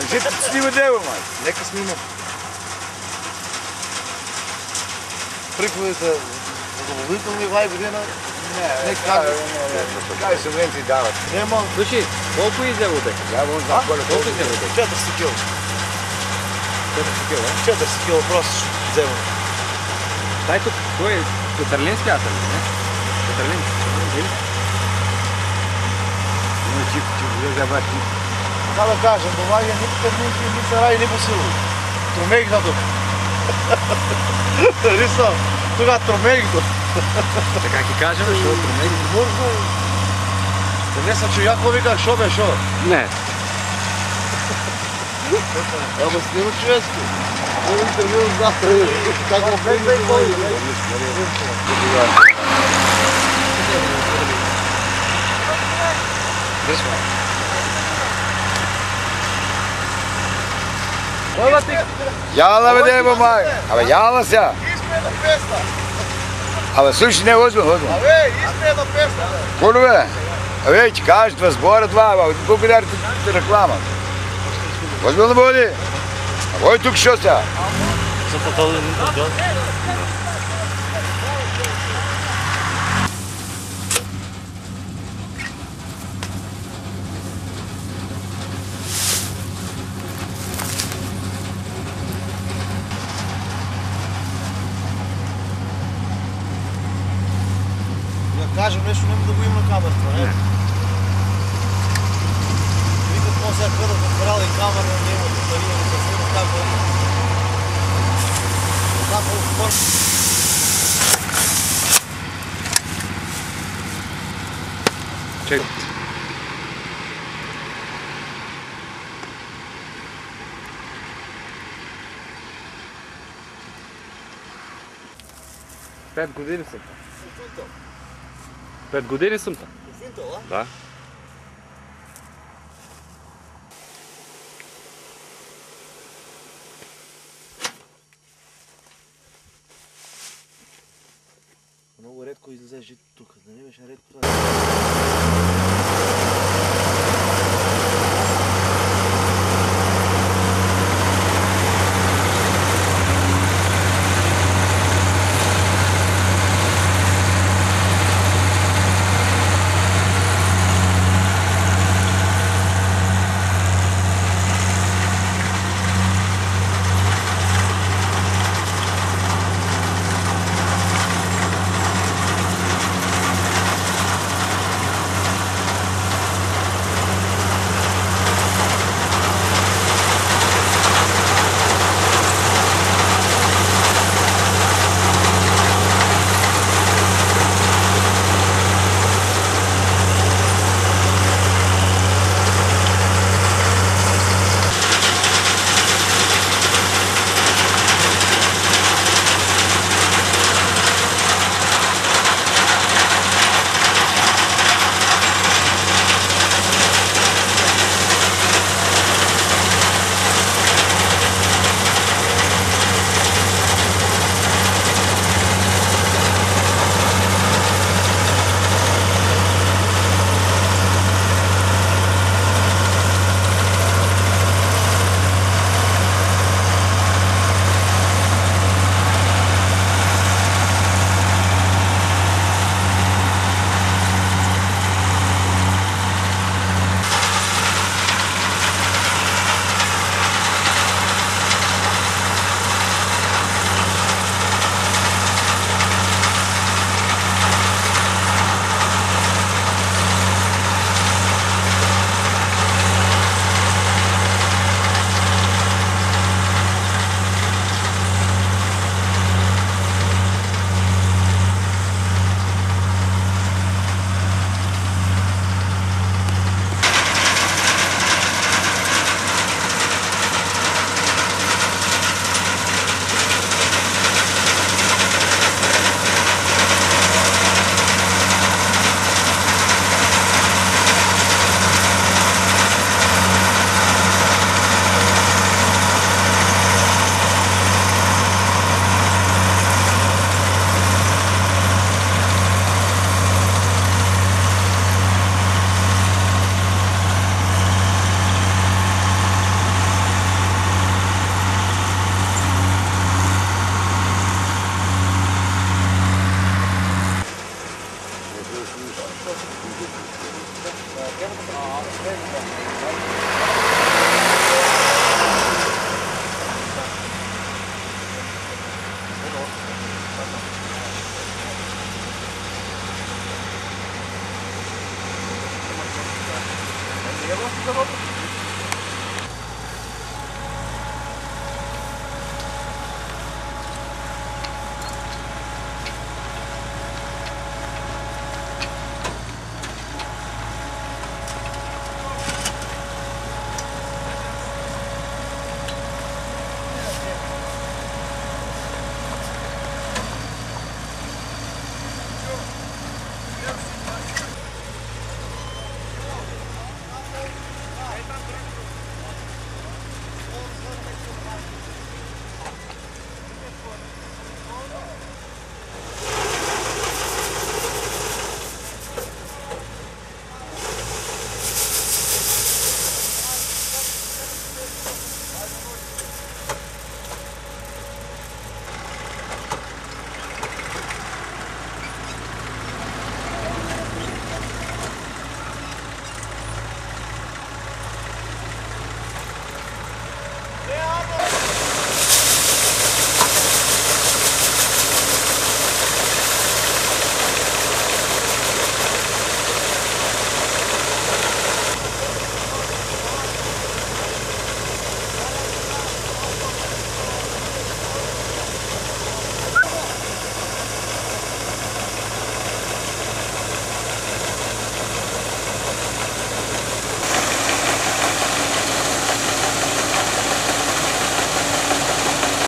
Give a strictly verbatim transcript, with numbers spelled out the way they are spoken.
Жито снима дева, май. Нека снима. Приходите задоволителни вай година. Не, не, как Кай субвенции дават. Нема. Слушай, колко изево бе? Я вон знам колко. Колко изево бе? четиристотин кила. четиристотин кила, а? четиристотин кила просто взема. Тай тук, кой е? Петърлински атър, не? Петърлински. Или? Ну, тихо, тихо, я забачи. Така да кажем, домага ни Петърлински, ни Сарай, ни Босилово. Тромех на тук. Риса, тога тромех до. Така ки кажем, защото тромех. Мързно е. Да не съм чуяко вика, шо бе, шо? Не. Ама снима човешко. Това интервю завтра. Как го влезе и кой? Jala bе деба май. Абе jala ся. Изме на песна. Абе слушай, не озбо, озбо. Абе, изме на песна. Коли бе? Абе, ти кажеш това сбора това, абе, колко дари ти реклама. Озбилно бъде. Ой, тук шо ся? За потоли не да. Кажем нещо, няма да го има на камерата, не? Викат после къдат отбрали камера, не има да има да се снима как да има. Там по спорт. Чекай. Пет години съм там. Пет години съм там. Да. Много редко излезе жито тук, да не беше редко това.